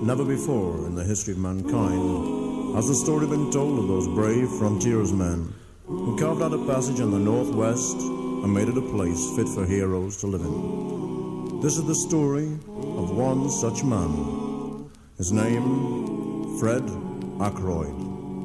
Never before in the history of mankind has the story been told of those brave frontiersmen who carved out a passage in the Northwest and made it a place fit for heroes to live in. This is the story of one such man. His name, Fred Ackroyd.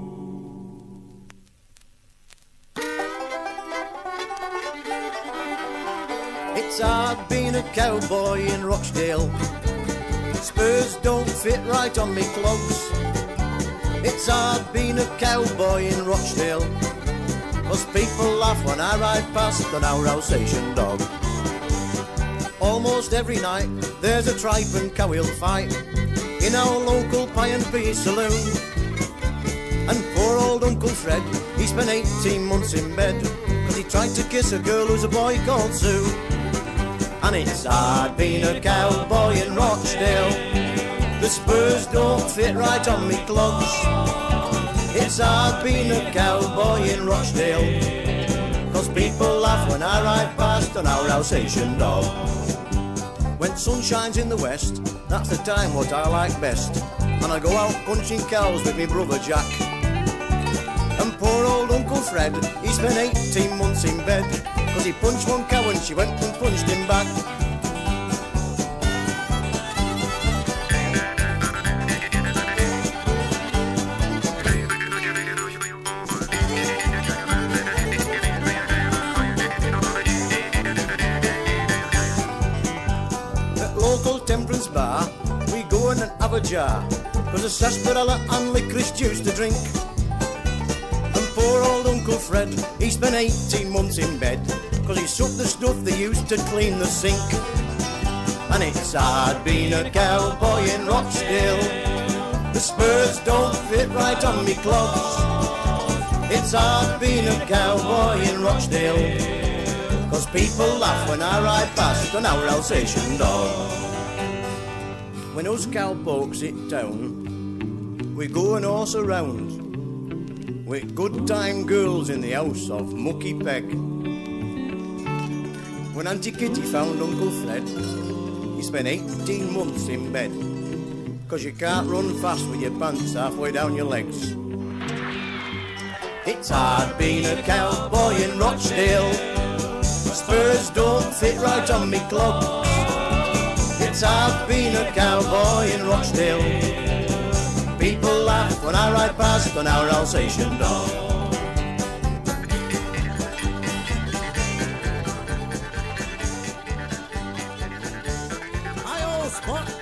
It's hard being a cowboy in Rochdale. Spurs don't fit right on me clogs. It's hard being a cowboy in Rochdale, 'cause people laugh when I ride past an our Alsatian dog. Almost every night there's a tripe and cowheel fight in our local pie and pea saloon. And poor old Uncle Fred, he spent 18 months in bed 'cause he tried to kiss a girl who's a boy called Sue. And it's hard being a cowboy in Rochdale. The spurs don't fit right on me clogs. It's hard being a cowboy in Rochdale, 'cause people laugh when I ride past an our Alsatian dog. When sun shines in the west, that's the time what I like best, and I go out punching cows with me brother Jack. And poor old Uncle Fred, he spent 18 months in bed, 'cause he punched one cow and she went and punched him back. At local temperance bar, we go in and have a jar, 'cause there's sarsaparilla and licorice juice to drink. Poor old Uncle Fred, he spent 18 months in bed, 'cause he sucked the stuff they used to clean the sink. And it's hard being a cowboy in Rochdale. The spurs don't fit right on me clogs. It's hard being a cowboy in Rochdale, 'cause people laugh when I ride past an our Alsatian dog. When us cowpokes hit town, we go and horse around with good time girls in the house of Mucky Peg. When Auntie Kitty found Uncle Fred, he spent 18 months in bed, 'cause you can't run fast with your pants halfway down your legs. It's hard being a cowboy in Rochdale. Spurs don't fit right on me clogs. It's hard being a cowboy in Rochdale. People laugh when I ride past an our Alsatian dog. I always spot